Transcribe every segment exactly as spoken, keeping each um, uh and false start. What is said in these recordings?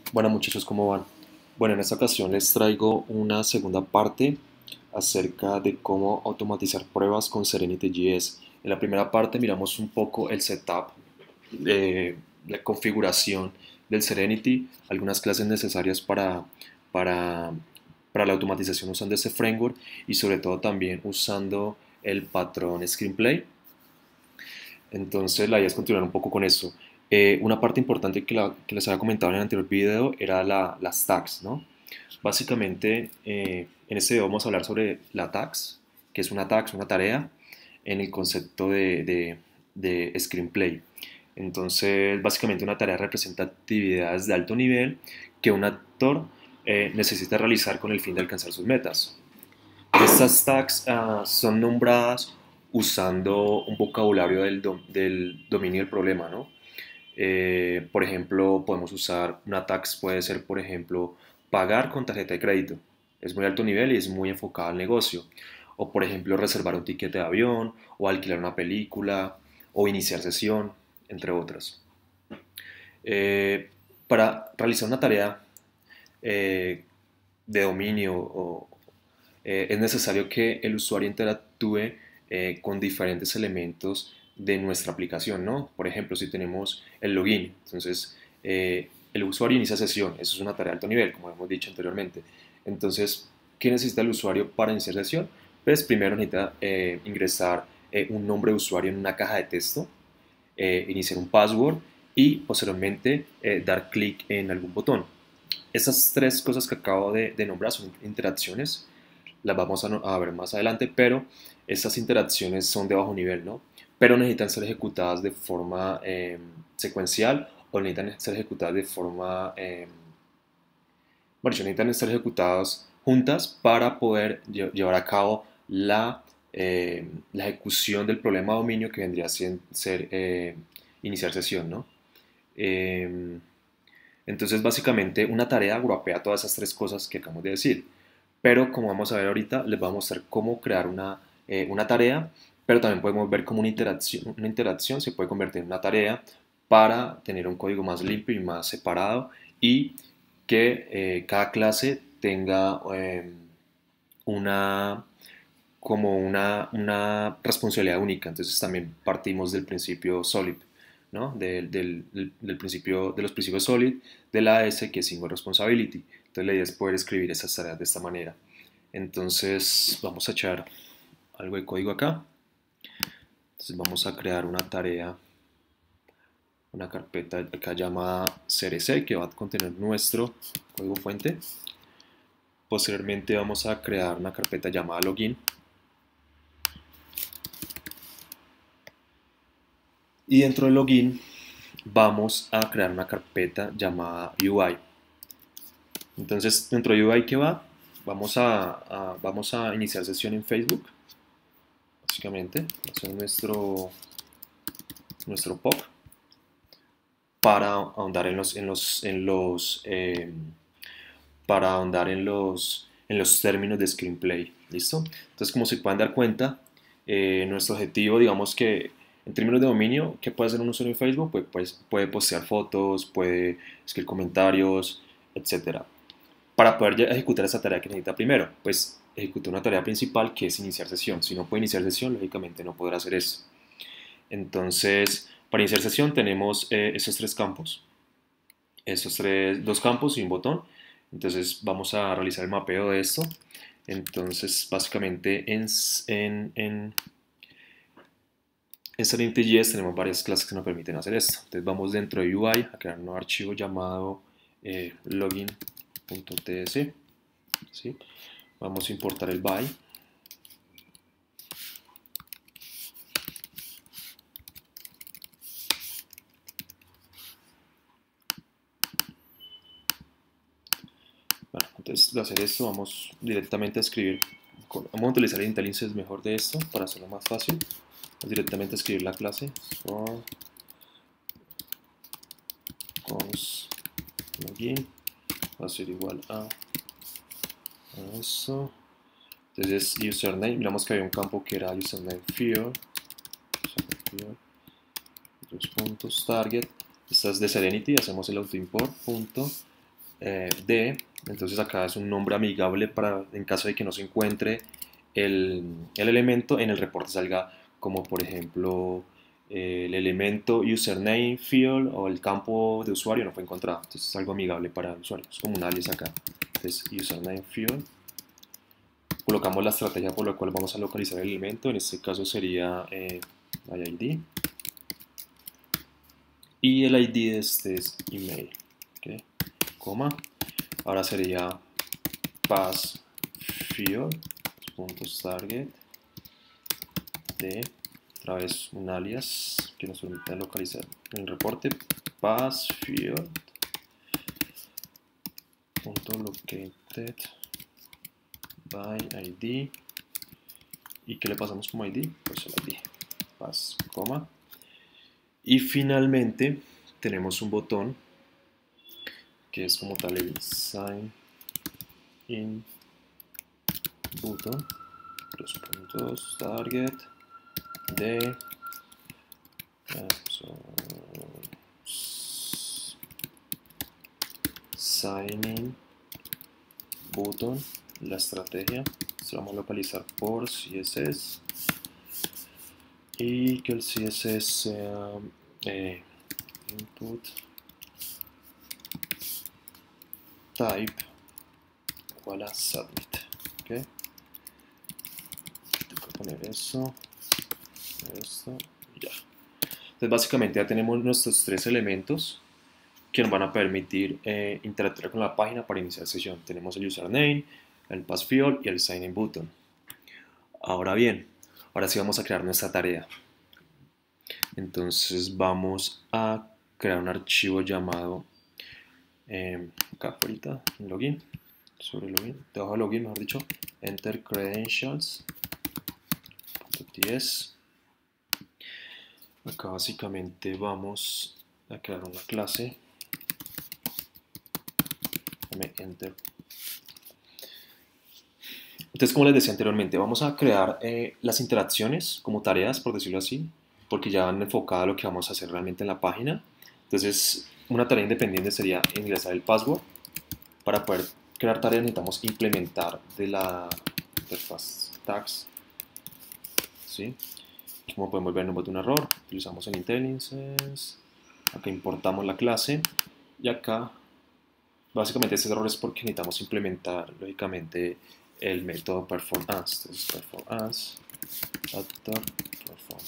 Bueno muchachos, ¿cómo van? Bueno, en esta ocasión les traigo una segunda parte acerca de cómo automatizar pruebas con Serenity J S. En la primera parte miramos un poco el setup, eh, la configuración del Serenity, algunas clases necesarias para, para, para la automatización usando ese framework y sobre todo también usando el patrón Screenplay. Entonces la idea es continuar un poco con eso. Eh, una parte importante que, la- que les había comentado en el anterior video era la- las tags, ¿no? Básicamente, eh, en este video vamos a hablar sobre la tags, que es una tags, una tarea, en el concepto de, de- de screenplay. Entonces, básicamente una tarea representa actividades de alto nivel que un actor eh, necesita realizar con el fin de alcanzar sus metas. Estas tags ah, son nombradas usando un vocabulario del, dom- del dominio del problema, ¿no? Eh, por ejemplo, podemos usar una tax, puede ser, por ejemplo, pagar con tarjeta de crédito. Es muy alto nivel y es muy enfocado al negocio. O, por ejemplo, reservar un ticket de avión, o alquilar una película, o iniciar sesión, entre otras. Eh, para realizar una tarea eh, de dominio o, eh, es necesario que el usuario interactúe eh, con diferentes elementos de nuestra aplicación, ¿no? Por ejemplo, si tenemos el login, entonces eh, el usuario inicia sesión, eso es una tarea de alto nivel, como hemos dicho anteriormente. Entonces, ¿qué necesita el usuario para iniciar sesión? Pues primero necesita eh, ingresar eh, un nombre de usuario en una caja de texto, eh, iniciar un password y posteriormente eh, dar clic en algún botón. Esas tres cosas que acabo de, de nombrar son interacciones, las vamos a, no- a ver más adelante, pero estas interacciones son de bajo nivel, ¿no? Pero necesitan ser ejecutadas de forma eh, secuencial o necesitan ser ejecutadas de forma, eh, bueno, necesitan ser ejecutadas juntas para poder lle- llevar a cabo la, eh, la ejecución del problema de dominio que vendría a ser, ser, eh, iniciar sesión, ¿no? Eh, entonces, básicamente, una tarea agrupea todas esas tres cosas que acabamos de decir. Pero como vamos a ver ahorita, les voy a mostrar cómo crear una, eh, una tarea, pero también podemos ver cómo una interacción, una interacción se puede convertir en una tarea para tener un código más limpio y más separado y que eh, cada clase tenga eh, una, como una, una responsabilidad única. Entonces también partimos del principio SOLID, ¿no? Del, del, del, del principio, de los principios SOLID, de la A S, que es Single Responsibility. Entonces la idea es poder escribir esas tareas de esta manera. Entonces vamos a echar algo de código acá. Entonces vamos a crear una tarea, una carpeta acá llamada C R C que va a contener nuestro código fuente. Posteriormente vamos a crear una carpeta llamada login. Y dentro del login vamos a crear una carpeta llamada U I. Entonces dentro de U I, ¿qué va? Vamos a, a- vamos a iniciar sesión en Facebook, básicamente. Hacer nuestro, nuestro pop para ahondar en los, en los, en los, eh, para ahondar en los, en los términos de screenplay. ¿Listo? Entonces, como se pueden dar cuenta, eh, nuestro objetivo, digamos que en términos de dominio, ¿qué puede hacer un usuario en Facebook? Pues, pues puede postear fotos, puede escribir comentarios, etcétera. Para poder ya ejecutar esa tarea que necesita primero, pues ejecuta una tarea principal que es iniciar sesión. Si no puede iniciar sesión, lógicamente no podrá hacer eso. Entonces, para iniciar sesión tenemos eh, esos tres campos, esos tres, dos campos y un botón. Entonces vamos a realizar el mapeo de esto. Entonces, básicamente en, en, en, en Serenity.js tenemos varias clases que nos permiten hacer esto. Entonces vamos dentro de U I a crear un nuevo archivo llamado eh, login.ts. ¿Sí? Vamos a importar el by. Bueno, entonces de hacer esto vamos directamente a escribir, vamos a utilizar el IntelliSense mejor de esto para hacerlo más fácil. Vamos directamente a escribir la clase for cons login va a ser igual a, a eso. Entonces username, miramos que había un campo que era username field, dos puntos target. Esta es de Serenity, hacemos el autoimport punto eh, de, entonces acá es un nombre amigable para en caso de que no se encuentre el, el elemento en el reporte salga como por ejemplo eh, el elemento username field o el campo de usuario no fue encontrado, entonces es algo amigable para el usuario, es como un alias acá, entonces username field, colocamos la estrategia por la cual vamos a localizar el elemento, en este caso sería eh, I D y el I D de este es email, ¿okay? Coma, ahora sería pass field puntos target de otra vez un alias que nos permite localizar en el reporte pass field punto located by I D y que le pasamos como I D, pues el I D pass coma y finalmente tenemos un botón que es como tal el sign in button dos puntos target de signing button, la estrategia se vamos a localizar por C S S y que el C S S sea eh, input type igual a submit, ¿okay? Tengo que poner eso, esto y ya. Entonces básicamente ya tenemos nuestros tres elementos que nos van a permitir eh, interactuar con la página para iniciar sesión. Tenemos el username, el pass field y el sign in button. Ahora bien, ahora sí vamos a crear nuestra tarea. Entonces vamos a crear un archivo llamado eh, acá ahorita, en login, sobre login, debajo de login, mejor dicho, enter credentials.ts. Acá básicamente vamos a crear una clase. Enter. Entonces, como les decía anteriormente, vamos a crear eh, las interacciones como tareas, por decirlo así, porque ya van enfocadas a lo que vamos a hacer realmente en la página. Entonces, una tarea independiente sería ingresar el password. Para poder crear tareas necesitamos implementar de la interfaz tags. ¿Sí? Como podemos ver, nos bota un error. Utilizamos el IntelliSense. Acá importamos la clase. Y acá, básicamente, este error es porque necesitamos implementar, lógicamente, el método performance. Entonces, performance, actor, perform,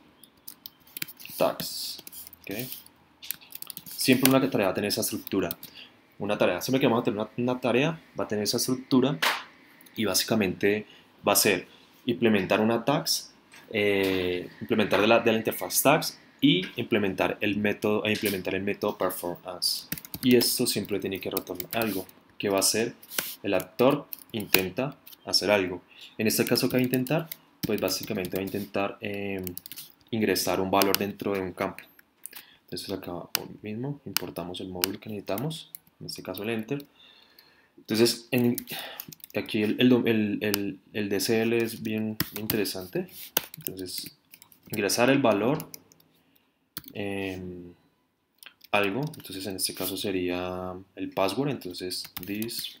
tags. ¿Okay? Siempre una tarea va a tener esa estructura. Una tarea, siempre que vamos a tener una, una tarea, va a tener esa estructura y básicamente va a ser implementar una tags, eh, implementar de la, de la interfaz tags y implementar el método, e implementar el método performance. Y esto siempre tiene que retornar algo, que va a ser el actor intenta hacer algo. En este caso, ¿qué va a intentar? Pues básicamente va a intentar eh, ingresar un valor dentro de un campo. Entonces acá mismo importamos el módulo que necesitamos, en este caso el enter. Entonces en, aquí el, el, el, el, el D C L es bien, bien interesante. Entonces ingresar el valor eh, algo, entonces en este caso sería el password, entonces this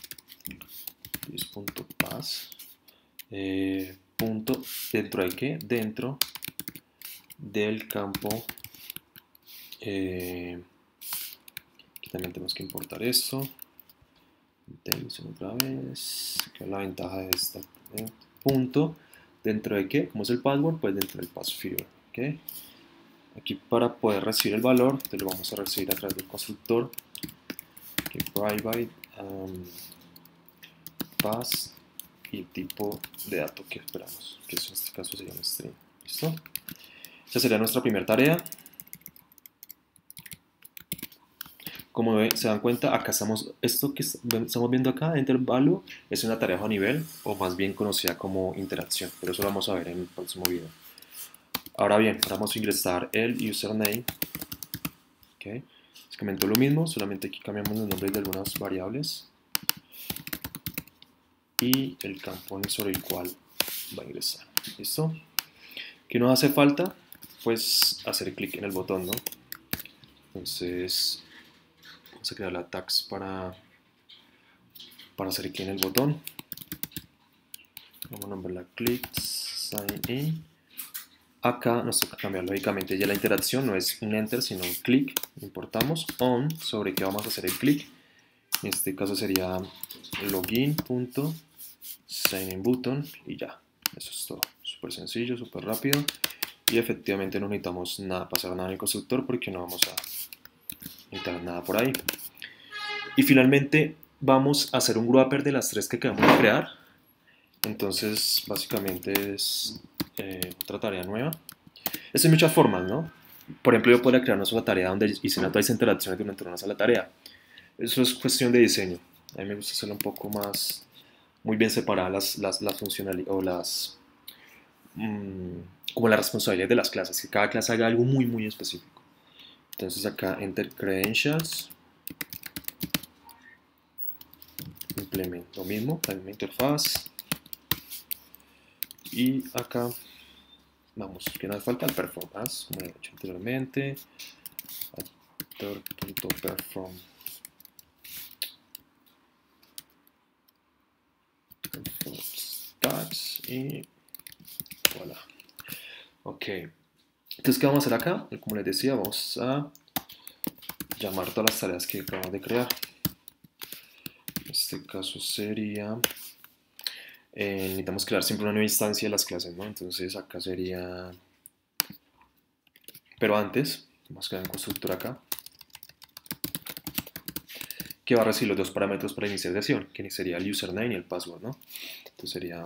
this.pass eh, punto, dentro de qué, dentro del campo eh, aquí también tenemos que importar esto, intención otra vez, que es la ventaja de esta eh, punto, dentro de qué, como es el password, pues dentro del pass field, ¿okay? Aquí para poder recibir el valor, te lo vamos a recibir a través del constructor que private um, pass y tipo de dato que esperamos, que en este caso sería un string. ¿Listo? Esa sería nuestra primera tarea. Como se dan cuenta, acá estamos, esto que estamos viendo acá, enter value, es una tarea bajo nivel, o más bien conocida como interacción, pero eso lo vamos a ver en el próximo video. Ahora bien, ahora vamos a ingresar el username. Okay. Básicamente lo mismo, solamente aquí cambiamos los nombres de algunas variables y el campo sobre el cual va a ingresar. ¿Listo? ¿Qué nos hace falta? Pues hacer clic en el botón, ¿no? Entonces Vamos a crear la tags para, para hacer clic en el botón. Vamos a nombrarla click sign in. Acá nos toca cambiar lógicamente ya la interacción, no es un enter sino un clic. Importamos on sobre qué vamos a hacer el clic. En este caso sería login.signInButton y ya. Eso es todo. Súper sencillo, súper rápido. Y efectivamente no necesitamos nada, pasar nada en el constructor porque no vamos a necesitar nada por ahí. Y finalmente vamos a hacer un wrapper de las tres que acabamos de crear. Entonces básicamente es eh, otra tarea nueva. Esto hay muchas formas, ¿no? Por ejemplo, yo podría crear una sola tarea donde hice todas las interacciones durante una sola tarea. Eso es cuestión de diseño. A mí me gusta hacerlo un poco más, muy bien separadas las, las, las funcionalidades o las, mmm, como las responsabilidades de las clases, que cada clase haga algo muy, muy específico. Entonces acá enter credentials, implemento lo mismo, la misma interfaz. Y acá vamos, ¿qué nos falta? El performance, como he hecho anteriormente. Actor.perform tags y voilà. Ok, entonces ¿qué vamos a hacer acá? Como les decía, vamos a llamar todas las tareas que acabamos de crear. En este caso sería eh, necesitamos crear siempre una nueva instancia de las clases, ¿no? Entonces acá sería, pero antes vamos a crear un constructor acá que va a recibir los dos parámetros para iniciar sesión, que sería el username y el password, ¿no? Entonces sería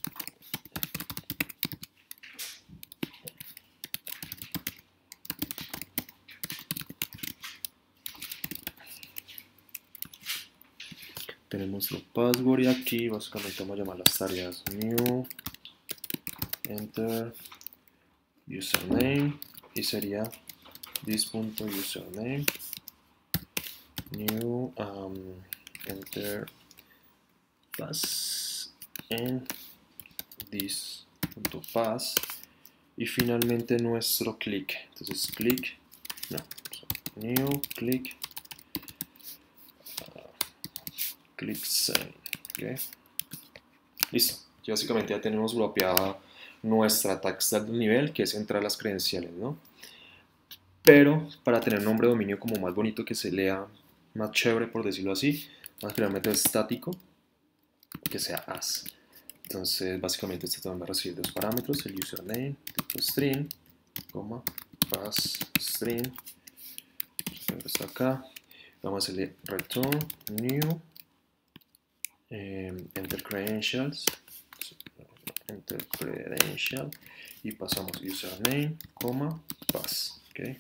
tenemos el password y aquí básicamente vamos a llamar las tareas new enter username y sería this.username new um, enter pass en this.pass y finalmente nuestro click. Entonces click, no, new click uh, click sign. Okay. Listo. Y básicamente ya tenemos bloqueada nuestra tags del nivel, que es entrar las credenciales, ¿no? Pero para tener un nombre de dominio como más bonito, que se lea más chévere, por decirlo así, vamos a crear un método estático que sea as. Entonces básicamente este también va a recibir dos parámetros, el username, tipo string, coma, pass string, está acá, vamos a hacerle return new eh, enter credentials, enter credential y pasamos username, coma, pass, ok.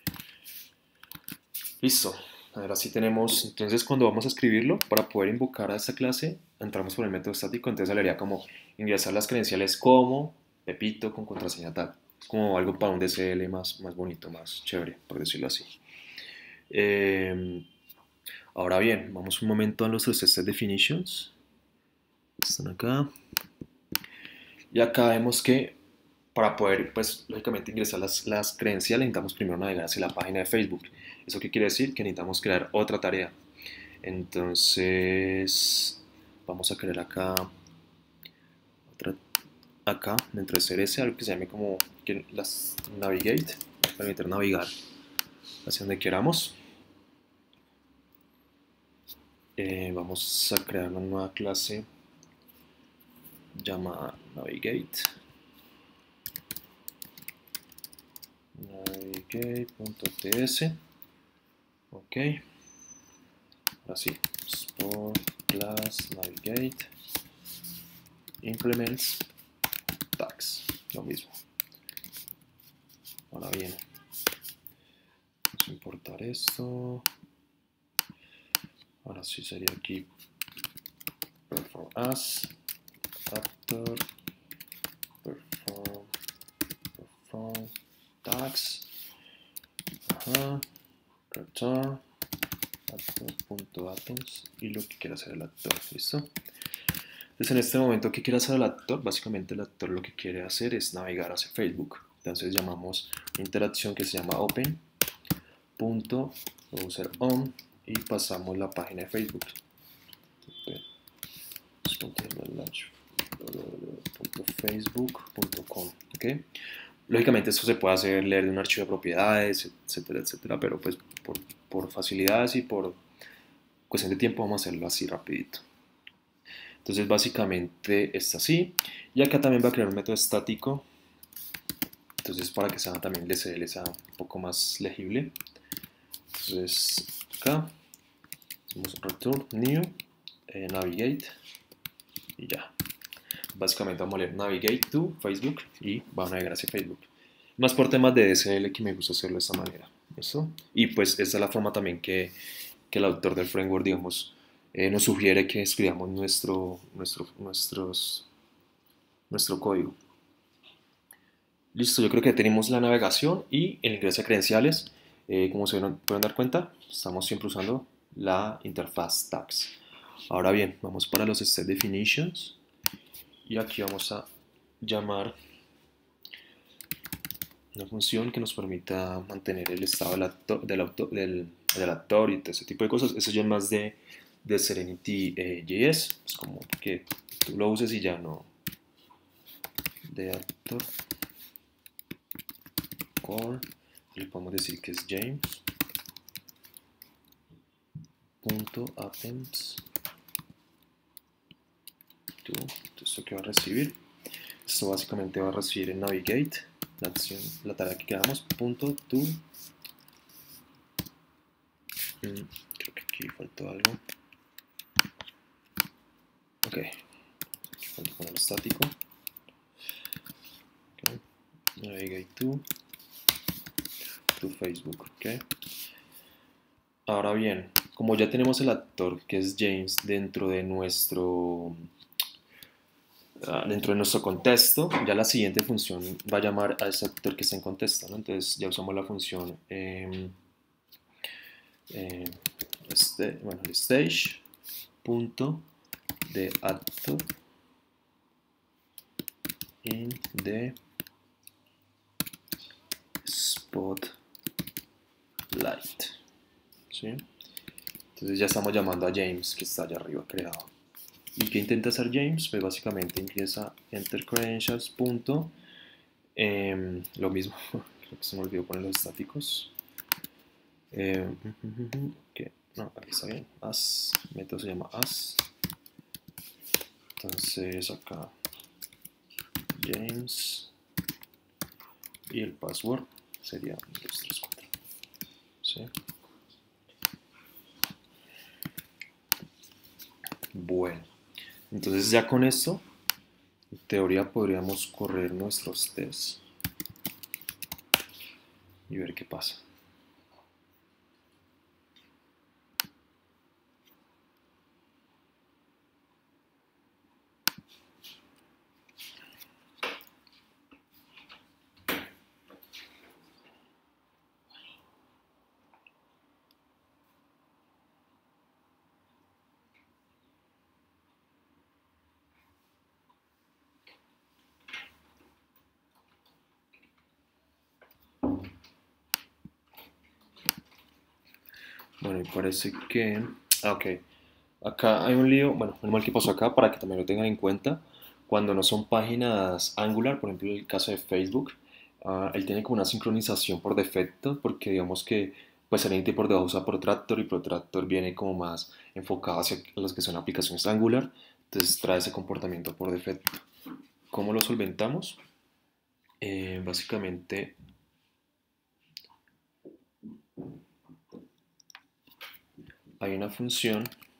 Listo. Ahora sí tenemos, entonces cuando vamos a escribirlo, para poder invocar a esta clase, entramos por el método estático, entonces le haría como ingresar las credenciales como Pepito con contraseña tal. Es como algo para un D S L más, más bonito, más chévere, por decirlo así. Eh, ahora bien, vamos un momento a nuestros set definitions. Están acá. Y acá vemos que para poder, pues, lógicamente ingresar las, las credenciales, necesitamos primero navegar hacia la página de Facebook. ¿Eso qué quiere decir? Que necesitamos crear otra tarea. Entonces, vamos a crear acá, otra, acá, dentro de C R S, algo que se llame como que las navigate, para permitir navegar hacia donde queramos. Eh, vamos a crear una nueva clase llamada navigate. Navigate.ts. Ok. Ahora sí. Sport class navigate. Implements tags. Lo mismo. Ahora bien. Vamos a importar esto. Ahora sí sería aquí. Perform as. Actor. Perform. Perform. Tags. Ajá. Return. Actor.atoms. Y lo que quiera hacer el actor. ¿Listo? Entonces en este momento, ¿qué quiere hacer el actor? Básicamente el actor lo que quiere hacer es navegar hacia Facebook. Entonces llamamos una interacción que se llama open. Punto, vamos a usar on y pasamos la página de Facebook. facebook punto com, ¿okay? Lógicamente esto se puede hacer leer de un archivo de propiedades, etcétera, etcétera, pero pues por, por facilidades y por cuestión de tiempo vamos a hacerlo así rapidito. Entonces básicamente está así, y acá también va a crear un método estático, entonces para que sea también el D S L sea un poco más legible. Entonces acá hacemos return new, eh, navigate y ya. Básicamente vamos a leer navigate to Facebook y va a navegar hacia Facebook. Más por temas de D S L que me gusta hacerlo de esta manera. ¿Listo? Y pues esta es la forma también que, que el autor del framework, digamos, eh, nos sugiere que escribamos nuestro, nuestro, nuestros, nuestro código. Listo, yo creo que tenemos la navegación y el ingreso de credenciales. Eh, como se pueden dar cuenta, estamos siempre usando la interfaz tags. Ahora bien, vamos para los step definitions y aquí vamos a llamar una función que nos permita mantener el estado del actor, del, autor, del, del actor y todo ese tipo de cosas. Eso ya es más de, de Serenity eh, J S, es como que tú lo uses y ya no. De actor core, le podemos decir que es James punto attempts to, esto que va a recibir, esto básicamente va a recibir en navigate la acción, la tarea que quedamos, punto to, mm, creo que aquí faltó algo, ok, aquí falta poner estático, okay. Navigate to, to Facebook, ok. Ahora bien, como ya tenemos el actor que es James dentro de nuestro dentro de nuestro contexto, ya la siguiente función va a llamar a ese actor que está en contexto, ¿no? Entonces ya usamos la función eh, eh, este, bueno, el stage punto de actor in the spotlight, ¿sí? Entonces ya estamos llamando a James que está allá arriba creado. ¿Y qué intenta hacer James? Pues básicamente ingresa enter credentials. Punto, eh, lo mismo, creo que se me olvidó poner los estáticos. Eh, okay. No, aquí está bien. As, método se llama as. Entonces acá James y el password sería uno dos tres cuatro. ¿Sí? Bueno, entonces ya con esto, en teoría podríamos correr nuestros tests y ver qué pasa. Bueno, y parece que... Ah, ok. Acá hay un lío, bueno, menos mal que pasó acá para que también lo tengan en cuenta. Cuando no son páginas Angular, por ejemplo, el caso de Facebook, uh, él tiene como una sincronización por defecto, porque digamos que pues Serenity por debajo usa Protractor y Protractor viene como más enfocado hacia las que son aplicaciones Angular, entonces trae ese comportamiento por defecto. ¿Cómo lo solventamos? Eh, básicamente hay una función